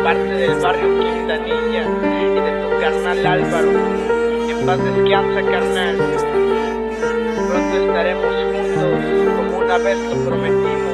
parte del barrio Quintanilla y de tu carnal Álvaro. En paz descansa, carnal. Pronto estaremos juntos, como una vez lo prometimos.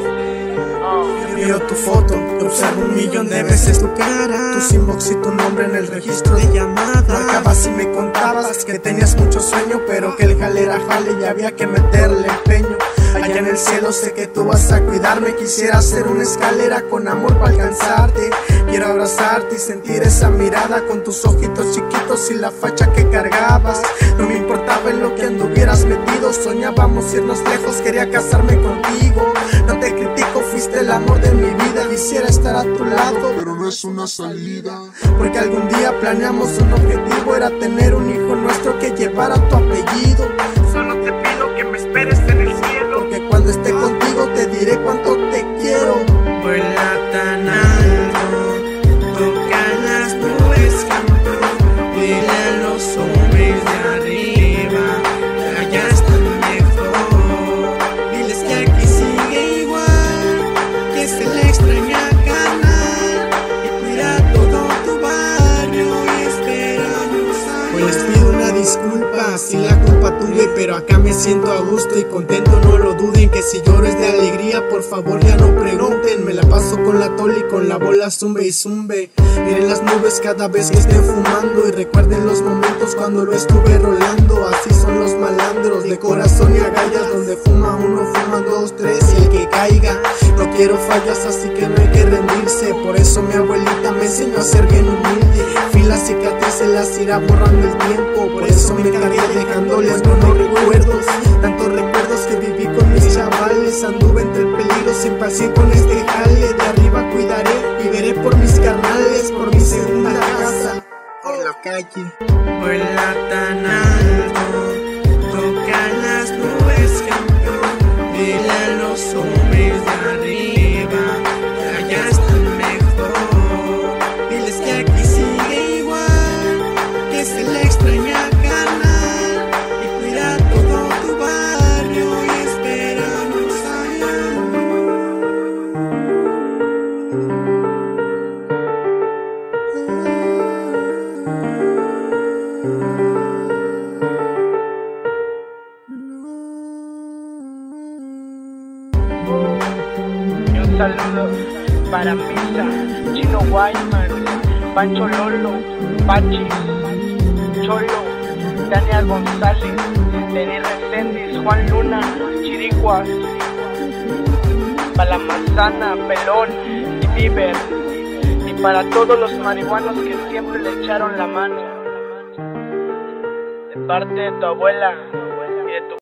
Miro tu foto, te observo 1.000.000 de veces tu cara, tus inbox y tu nombre en el registro de llamadas. Marcabas y me contabas que tenías mucho sueño, pero que el jale era jale y había que meterle empeño. Allá en el cielo sé que tú vas a cuidarme. Quisiera hacer una escalera con amor para alcanzarte. Quiero abrazarte y sentir esa mirada con tus ojitos chiquitos y la facha que cargabas. No me importaba en lo que anduvieras metido, soñábamos irnos lejos, quería casarme contigo. No te critico, fuiste el amor de mi vida. Quisiera estar a tu lado, pero no es una salida, porque algún día planeamos un objetivo, era tener un hijo nuestro que llevara tu apellido. Solo te pido que me esperes en el cielo, porque cuando esté contigo te diré cuánto te quiero. Vuela tan alto, toca las nubes, campeón. Dile a los hombres de arriba que allá están mejor. Diles que aquí sigue igual, que se le extraña ganar y cuida todo tu barrio y esperamos a. Hoy les pido una disculpa si la culpa tuve, pero acá me siento a gusto y contento, no lo duden. Que si lloro es de alegría, por favor ya no pregunten. Me la paso con la toli, con la bola zumbe y zumbe. Miren las nubes cada vez que esté fumando y recuerden los momentos cuando lo estuve rolando. Así son los malandros, de corazón y agallas, donde fuma uno, fuman dos, tres y el que caiga. No quiero fallas, así que no hay que rendirse. Por eso mi abuelita me enseñó a ser bien humilde. Filas cicatrices las irá borrando el tiempo. Por eso me encargué dejándoles buenos recuerdos. Tantos recuerdos que viví con mis chavales. Anduve entre el peligro, siempre así con este jale. De arriba cuidaré y veré por mis carnales, por mi segunda casa en la calle. Vuela tan alto, toca las nubes, campeón. Dile a los hombres de arriba que allá están mejor. Diles que aquí sigue igual, que se le extraña ganar y cuida todo tu barrio y esperamos allá. Y un saludo para Misa, Chino Guayman, Pancho Lolo, Pachi, Cholo, Daniel González, Denis Reséndiz, Juan Luna, Chiricuas, para la Manzana, Pelón y Bieber, y para todos los marihuanos que siempre le echaron la mano, de parte de tu abuela.